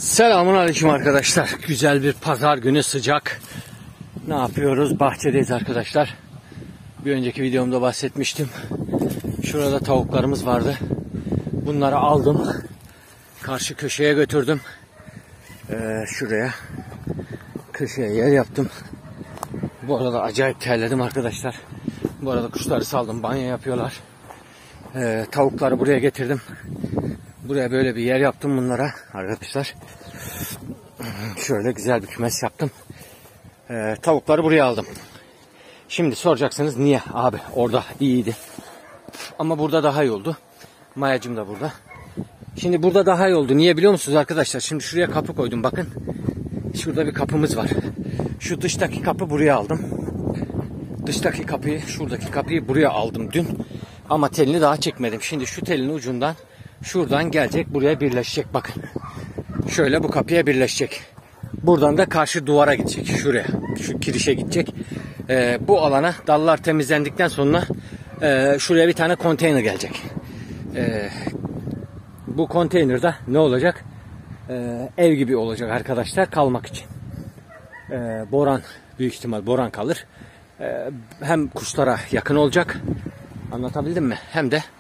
Selamun aleyküm arkadaşlar. Güzel bir pazar günü, sıcak. Ne yapıyoruz? Bahçedeyiz arkadaşlar. Bir önceki videomda bahsetmiştim. Şurada tavuklarımız vardı. Bunları aldım. Karşı köşeye götürdüm. Şuraya köşeye yer yaptım. Bu arada acayip terledim arkadaşlar. Bu arada kuşları saldım. Banyo yapıyorlar. Tavukları buraya getirdim. Buraya böyle bir yer yaptım bunlara arkadaşlar. Şöyle güzel bir kümes yaptım. Tavukları buraya aldım. Şimdi soracaksınız niye? Abi orada iyiydi. Ama burada daha iyi oldu. Mayacım da burada. Şimdi burada daha iyi oldu. Niye biliyor musunuz arkadaşlar? Şimdi şuraya kapı koydum bakın. Şurada bir kapımız var. Şu dıştaki kapı buraya aldım. Dıştaki kapıyı, şuradaki kapıyı buraya aldım dün. Ama telini daha çekmedim. Şimdi şu telin ucundan şuradan gelecek, buraya birleşecek bakın. Şöyle bu kapıya birleşecek. Buradan da karşı duvara gidecek. Şuraya. Şu kirişe gidecek. Bu alana dallar temizlendikten sonra şuraya bir tane konteyner gelecek. Bu konteynerde ne olacak? Ev gibi olacak arkadaşlar kalmak için. Boran, büyük ihtimal boran kalır. Hem kuşlara yakın olacak. Anlatabildim mi? Hem de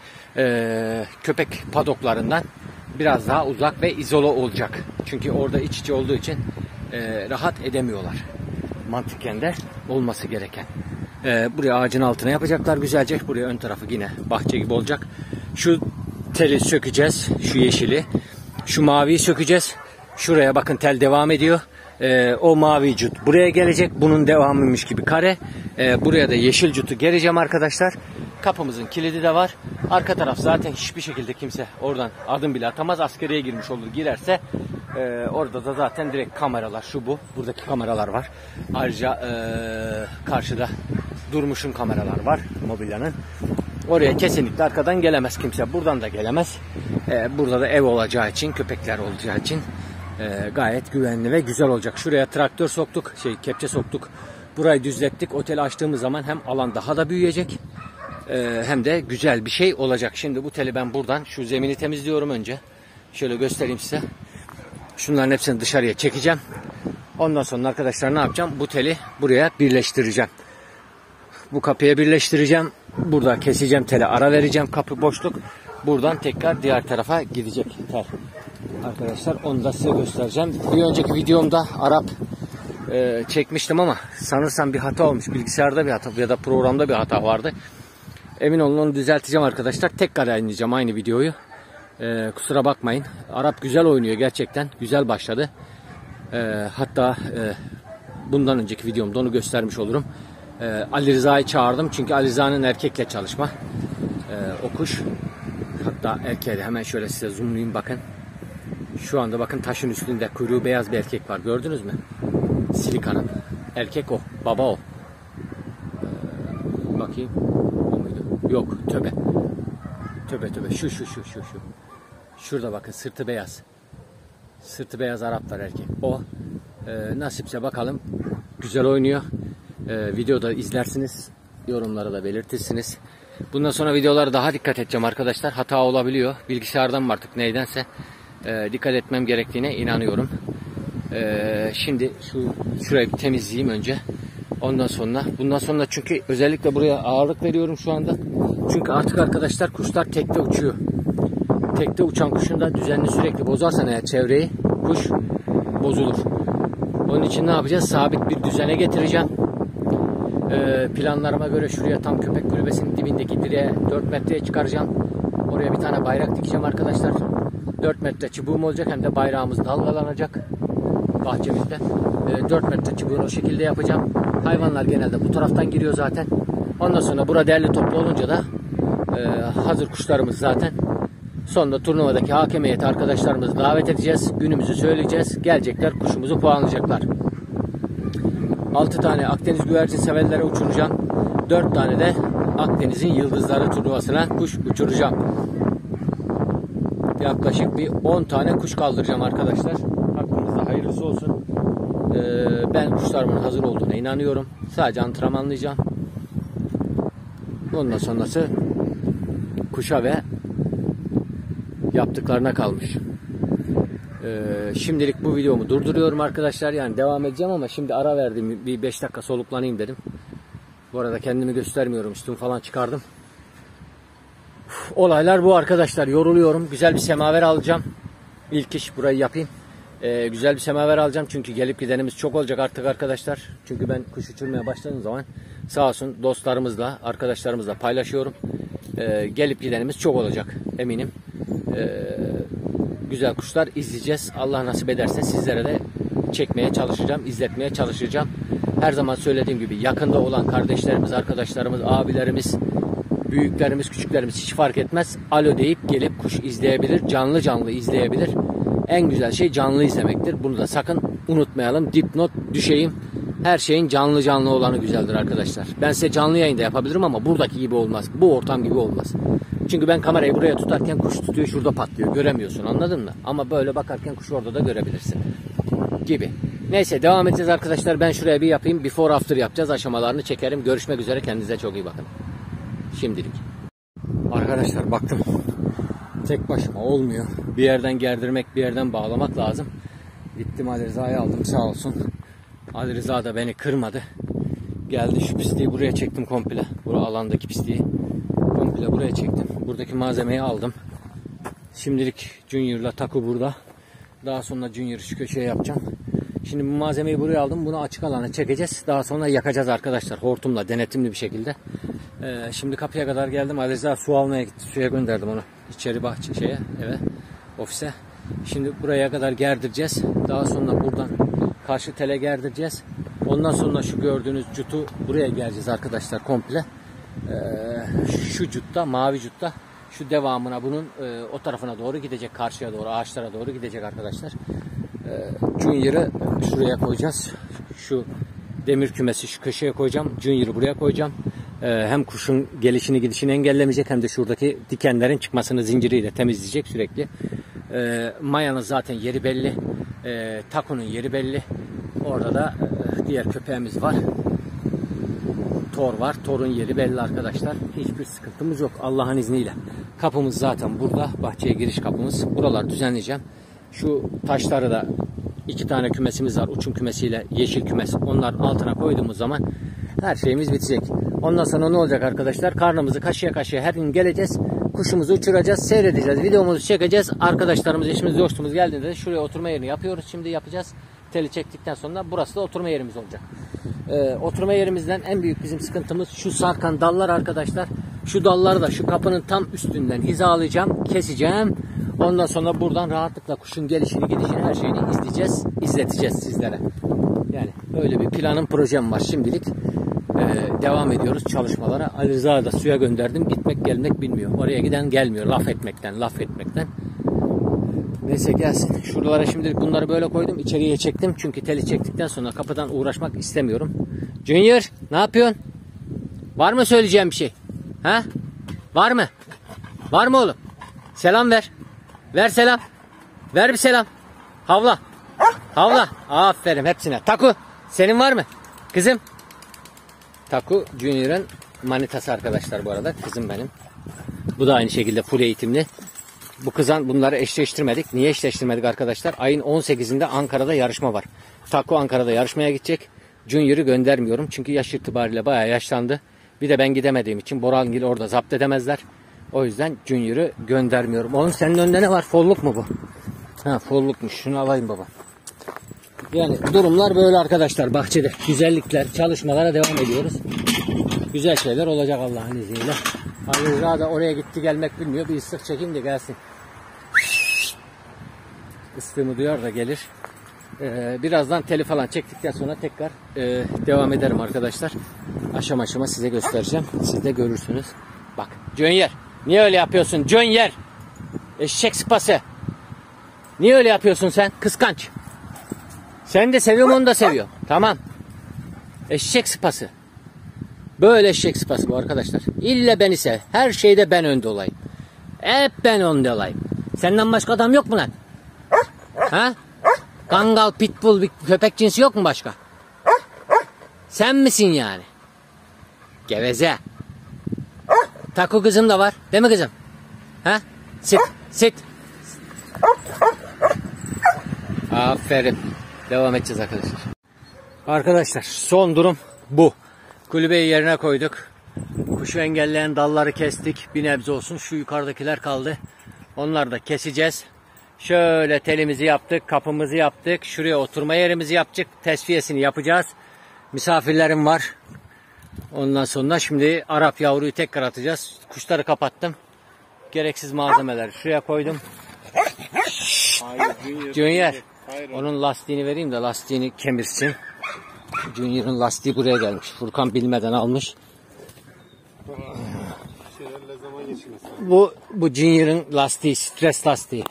köpek padoklarından biraz daha uzak ve izole olacak. Çünkü orada iç içe olduğu için rahat edemiyorlar. Mantıken de olması gereken. Buraya ağacın altına yapacaklar güzelce. Buraya ön tarafı yine bahçe gibi olacak. Şu teli sökeceğiz. Şu yeşili. Şu maviyi sökeceğiz. Şuraya bakın tel devam ediyor. O mavi cut buraya gelecek. Bunun devamıymış gibi kare. Buraya da yeşil cutu geleceğim arkadaşlar. Kapımızın kilidi de var. Arka taraf zaten hiçbir şekilde kimse oradan adım bile atamaz. Askeriye girmiş olur girerse. Orada da zaten direkt kameralar şu bu. Buradaki kameralar var. Ayrıca karşıda Durmuş'un kameralar var. Mobilyanın. Oraya kesinlikle arkadan gelemez kimse. Buradan da gelemez. Burada da ev olacağı için, köpekler olacağı için gayet güvenli ve güzel olacak. Şuraya traktör soktuk. Kepçe soktuk. Burayı düzlettik. Oteli açtığımız zaman hem alan daha da büyüyecek. Hem de güzel bir şey olacak. Şimdi bu teli ben buradan şu zemini temizliyorum önce. Şöyle göstereyim size. Şunların hepsini dışarıya çekeceğim. Ondan sonra arkadaşlar ne yapacağım? Bu teli buraya birleştireceğim. Bu kapıya birleştireceğim. Burada keseceğim teli, ara vereceğim. Kapı boşluk. Buradan tekrar diğer tarafa gidecek tel. Arkadaşlar onu da size göstereceğim. Bir önceki videomda Arap çekmiştim ama sanırsam bir hata olmuş. Bilgisayarda bir hata ya da programda bir hata vardı. Emin olun onu düzelteceğim arkadaşlar. Tekrar yayınlayacağım aynı videoyu. Kusura bakmayın. Arap güzel oynuyor gerçekten. Güzel başladı. Hatta bundan önceki videomda onu göstermiş olurum. Ali Rıza'yı çağırdım. Çünkü Ali Rıza'nın erkekle çalışma. O kuş. Hatta erkeği de hemen şöyle size zoomlayayım bakın. Şu anda bakın taşın üstünde kuyruğu beyaz bir erkek var. Gördünüz mü? Silikanın. Erkek o. Baba o. Bakayım. O muydu? Yok. Töbe. Töbe. Şu. Şurada bakın sırtı beyaz. Sırtı beyaz Arap var erkek. O. Nasipse bakalım. Güzel oynuyor. Videoda izlersiniz. Yorumlara da belirtirsiniz. Bundan sonra videolara daha dikkat edeceğim arkadaşlar. Hata olabiliyor. Bilgisayardan mı artık neydense dikkat etmem gerektiğine inanıyorum. Şimdi şurayı bir temizleyeyim önce. Bundan sonra çünkü özellikle buraya ağırlık veriyorum şu anda. Çünkü artık arkadaşlar kuşlar tekte uçuyor. Tekte uçan kuşun da düzenli sürekli bozarsan eğer çevreyi kuş bozulur. Onun için ne yapacağız? Sabit bir düzene getireceğim. Planlarıma göre şuraya tam köpek kulübesinin dibindeki direğe 4 metreye çıkaracağım. Oraya bir tane bayrak dikeceğim arkadaşlar. 4 metre çubuğum olacak hem de bayrağımız dalgalanacak bahçemizde. 4 metre çubuğunu o şekilde yapacağım. Hayvanlar genelde bu taraftan giriyor zaten. Ondan sonra burada derli toplu olunca da hazır kuşlarımız zaten. Sonra turnuvadaki hakem heyeti arkadaşlarımızı davet edeceğiz. Günümüzü söyleyeceğiz. Gelecekler kuşumuzu puanlayacaklar. 6 tane Akdeniz güvercin severlere uçuracağım. 4 tane de Akdeniz'in yıldızları turnuvasına kuş uçuracağım. Yaklaşık bir 10 tane kuş kaldıracağım arkadaşlar. Hakkınızda hayırlısı olsun. Ben kuşlarımın hazır olduğuna inanıyorum. Sadece antrenmanlayacağım. Ondan sonrası kuşa ve yaptıklarına kalmış. Şimdilik bu videomu durduruyorum arkadaşlar. Yani devam edeceğim ama şimdi ara verdim. Bir 5 dakika soluklanayım dedim. Bu arada kendimi göstermiyorum. Üstümü falan çıkardım. Olaylar bu arkadaşlar. Yoruluyorum. Güzel bir semaver alacağım. İlk iş burayı yapayım. Güzel bir semaver alacağım. Çünkü gelip gidenimiz çok olacak artık arkadaşlar. Çünkü ben kuş uçurmaya başladığım zaman sağ olsun dostlarımızla, arkadaşlarımızla paylaşıyorum. Gelip gidenimiz çok olacak eminim. Güzel kuşlar izleyeceğiz. Allah nasip ederse sizlere de çekmeye çalışacağım, izletmeye çalışacağım. Her zaman söylediğim gibi yakında olan kardeşlerimiz, arkadaşlarımız, abilerimiz, büyüklerimiz, küçüklerimiz hiç fark etmez. Alo deyip gelip kuş izleyebilir, canlı canlı izleyebilir. En güzel şey canlı izlemektir. Bunu da sakın unutmayalım. Dipnot düşeyim. Her şeyin canlı canlı olanı güzeldir arkadaşlar. Ben size canlı yayında yapabilirim ama buradaki gibi olmaz. Bu ortam gibi olmaz. Çünkü ben kamerayı buraya tutarken kuş tutuyor, şurada patlıyor. Göremiyorsun, anladın mı? Ama böyle bakarken kuş orada da görebilirsin. Gibi. Neyse devam edeceğiz arkadaşlar. Ben şuraya bir yapayım. Before after yapacağız. Aşamalarını çekerim. Görüşmek üzere. Kendinize çok iyi bakın. Şimdilik. Arkadaşlar baktım. Tek başıma olmuyor. Bir yerden gerdirmek, bir yerden bağlamak lazım. Gittim Ali Rıza'yı aldım sağ olsun. Ali Rıza da beni kırmadı. Geldi şu pisliği buraya çektim komple. Bu alandaki pisliği komple buraya çektim. Buradaki malzemeyi aldım. Şimdilik Junior'la Taku burada. Daha sonra Junior'ı şu köşeye yapacağım. Şimdi bu malzemeyi buraya aldım. Bunu açık alana çekeceğiz. Daha sonra yakacağız arkadaşlar. Hortumla, denetimli bir şekilde. Şimdi kapıya kadar geldim. Ali Rıza su almaya gitti. Suya gönderdim onu. İçeri bahçe eve, ofise. Şimdi buraya kadar gerdireceğiz. Daha sonra buradan karşı tele gerdireceğiz. Ondan sonra şu gördüğünüz cutu buraya geleceğiz arkadaşlar komple. Şu cutta, mavi cutta şu devamına bunun o tarafına doğru gidecek. Karşıya doğru, ağaçlara doğru gidecek arkadaşlar. Junior'ı şuraya koyacağız. Şu demir kümesi şu köşeye koyacağım. Junior'ı buraya koyacağım. Hem kuşun gelişini gidişini engellemeyecek hem de şuradaki dikenlerin çıkmasını zinciriyle temizleyecek sürekli. Maya'nın zaten yeri belli. Taku'nun yeri belli. Orada da diğer köpeğimiz var. Thor var. Thor'un yeri belli arkadaşlar. Hiçbir sıkıntımız yok Allah'ın izniyle. Kapımız zaten burada. Bahçeye giriş kapımız. Buraları düzenleyeceğim. Şu taşları da 2 tane kümesimiz var. Uçum kümesiyle yeşil kümes. Onların altına koyduğumuz zaman her şeyimiz bitecek. Ondan sonra ne olacak arkadaşlar? Karnımızı kaşıya kaşıya her gün geleceğiz. Kuşumuzu uçuracağız, seyredeceğiz. Videomuzu çekeceğiz. Arkadaşlarımız, eşimiz, dostumuz geldiğinde de şuraya oturma yerini yapıyoruz. Şimdi yapacağız. Teli çektikten sonra burası da oturma yerimiz olacak. Oturma yerimizden en büyük bizim sıkıntımız şu sarkan dallar arkadaşlar. Şu dalları da şu kapının tam üstünden hizalayacağım, keseceğim. Ondan sonra buradan rahatlıkla kuşun gelişini, gidişini, her şeyini izleyeceğiz, izleteceğiz sizlere. Yani böyle bir planım, projem var şimdilik. Devam ediyoruz çalışmalara. Ali Rıza'yı da suya gönderdim. Gitmek gelmek bilmiyor. Oraya giden gelmiyor. Laf etmekten. Neyse gelsin. Şuralara şimdilik bunları böyle koydum. İçeriye çektim. Çünkü teli çektikten sonra kapıdan uğraşmak istemiyorum. Junior ne yapıyorsun? Var mı söyleyeceğim bir şey? Ha? Var mı? Var mı oğlum? Selam ver. Ver selam. Ver bir selam. Havla. Havla. Aferin hepsine. Taku senin var mı? Kızım. Taku Junior'ın manitası arkadaşlar bu arada. Kızım benim. Bu da aynı şekilde full eğitimli. Bu kızan bunları eşleştirmedik. Niye eşleştirmedik arkadaşlar? Ayın 18'inde Ankara'da yarışma var. Taku Ankara'da yarışmaya gidecek. Junior'ı göndermiyorum. Çünkü yaş itibariyle bayağı yaşlandı. Bir de ben gidemediğim için Borangil orada zapt edemezler. O yüzden Junior'ı göndermiyorum. Oğlum senin önünde ne var? Folluk mu bu? Ha follukmuş. Şunu alayım baba. Yani durumlar böyle arkadaşlar bahçede. Güzellikler, çalışmalara devam ediyoruz. Güzel şeyler olacak Allah'ın izniyle. Ali Rıza da oraya gitti gelmek bilmiyor. Bir ıslık çekeyim de gelsin. Istığımı duyar da gelir. Birazdan teli falan çektikten sonra tekrar devam ederim arkadaşlar. Aşama aşama size göstereceğim. Siz de görürsünüz. Bak Junior. Niye öyle yapıyorsun? Junior. Eşek sıpası. Niye öyle yapıyorsun sen? Kıskanç. Sen de seviyorum onu da seviyor. Tamam. Eşek sıpası. Böyle eşek sıpası bu arkadaşlar. İlle beni sev. Her şeyde ben önde olayım. Hep ben önde olayım. Senden başka adam yok mu lan? Ha? Kangal, pitbull bir köpek cinsi yok mu başka? Sen misin yani? Geveze. Taku kızım da var. Değil mi kızım? Ha? Sit. Sit. Aferin. Devam edeceğiz arkadaşlar. Arkadaşlar son durum bu. Kulübeyi yerine koyduk. Kuşu engelleyen dalları kestik. Bir nebze olsun. Şu yukarıdakiler kaldı. Onları da keseceğiz. Şöyle telimizi yaptık. Kapımızı yaptık. Şuraya oturma yerimizi yaptık. Tesviyesini yapacağız. Misafirlerim var. Ondan sonra şimdi Arap yavruyu tekrar atacağız. Kuşları kapattım. Gereksiz malzemeleri şuraya koydum. Junior. Onun lastiğini vereyim de lastiğini kemirsin. Junior'ın lastiği buraya gelmiş. Furkan bilmeden almış. Bu Junior'ın lastiği, stres lastiği.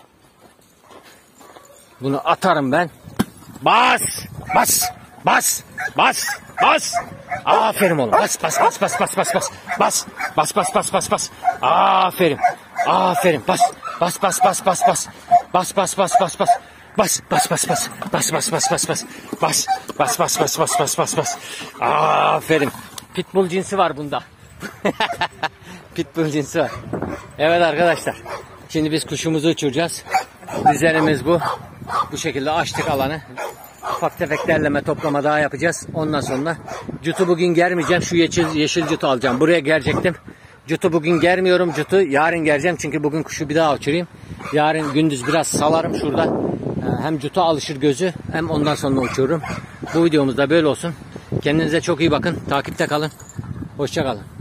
Bunu atarım ben. Bas! Bas! Bas! Bas! Bas! Aferin oğlum. Bas bas bas bas bas bas bas. Bas! Bas bas bas bas bas. Aferin. Aferin. Bas! Bas bas bas bas bas. Bas bas bas bas bas. Bas bas bas bas. Bas bas bas bas bas. Bas bas bas bas bas bas bas bas. Aferin. Pitbull cinsi var bunda. Pitbull cinsi var. Evet arkadaşlar. Şimdi biz kuşumuzu uçuracağız. Düzenimiz bu. Bu şekilde açtık alanı. Ufak tefek derleme toplama daha yapacağız. Ondan sonra cutu bugün germeyeceğim. Şu yeşil cutu alacağım. Buraya gelecektim. Cutu bugün germiyorum. Cutu yarın gereceğim. Çünkü bugün kuşu bir daha uçurayım. Yarın gündüz biraz salarım şurada. Hem cuta alışır gözü hem ondan sonra uçururum. Bu videomuz da böyle olsun. Kendinize çok iyi bakın. Takipte kalın. Hoşça kalın.